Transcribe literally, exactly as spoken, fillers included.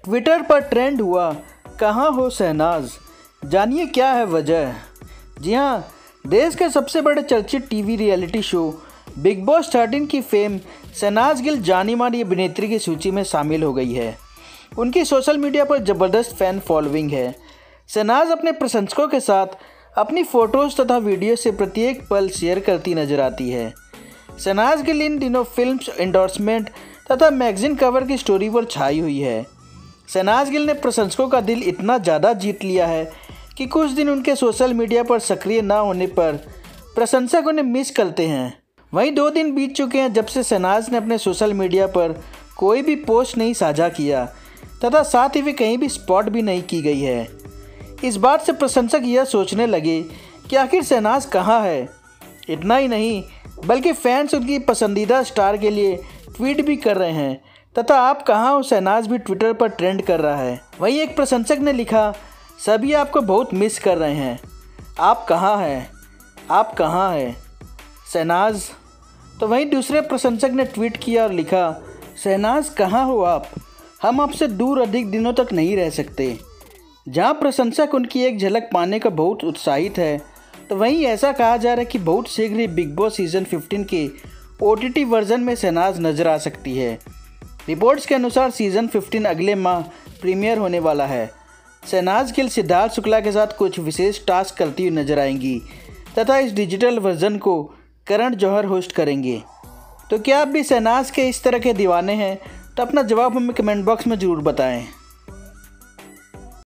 Twitter पर trend हुआ, कहाँ हो शहनाज, जानिए क्या है वजह। जी हाँ, देश के सबसे बड़े चर्चित TV reality show big boss thirteen की फेम शहनाज गिल जानी मानी अभिनेत्री की सूची में शामिल हो गई है। उनकी सोशल मीडिया पर ज़बरदस्त फ़ैन फॉलोइंग है। शहनाज अपने प्रशंसकों के साथ अपनी फ़ोटोज़ तथा वीडियो से प्रत्येक पल शेयर करती नजर आती है। शहनाज गिल इन दिनों फिल्म्स, एंडोर्समेंट तथा मैगजीन कवर की स्टोरी पर छाई हुई है। शहनाज गिल ने प्रशंसकों का दिल इतना ज़्यादा जीत लिया है कि कुछ दिन उनके सोशल मीडिया पर सक्रिय ना होने पर प्रशंसक उन्हें मिस करते हैं। वहीं दो दिन बीत चुके हैं जब से शहनाज ने अपने सोशल मीडिया पर कोई भी पोस्ट नहीं साझा किया तथा साथ ही वे कहीं भी स्पॉट भी नहीं की गई है। इस बात से प्रशंसक यह सोचने लगे कि आखिर शहनाज कहाँ है। इतना ही नहीं बल्कि फैंस उनकी पसंदीदा स्टार के लिए ट्वीट भी कर रहे हैं तथा आप कहाँ हो शहनाज भी ट्विटर पर ट्रेंड कर रहा है। वहीं एक प्रशंसक ने लिखा, सभी आपको बहुत मिस कर रहे हैं, आप कहाँ हैं, आप कहाँ हैं शहनाज। तो वहीं दूसरे प्रशंसक ने ट्वीट किया और लिखा, शहनाज कहाँ हो आप, हम आपसे दूर अधिक दिनों तक नहीं रह सकते। जहां प्रशंसक उनकी एक झलक पाने का बहुत उत्साहित है, तो वहीं ऐसा कहा जा रहा है कि बहुत शीघ्र ही बिग बॉस सीज़न फिफ्टीन के ओ टी टी वर्जन में शहनाज नजर आ सकती है। रिपोर्ट्स के अनुसार सीज़न फिफ्टीन अगले माह प्रीमियर होने वाला है। शहनाज गिल सिद्धार्थ शुक्ला के साथ कुछ विशेष टास्क करती हुई नजर आएंगी तथा इस डिजिटल वर्जन को करण जौहर होस्ट करेंगे। तो क्या आप भी शहनाज के इस तरह के दीवाने हैं? तो अपना जवाब हमें कमेंट बॉक्स में ज़रूर बताएं।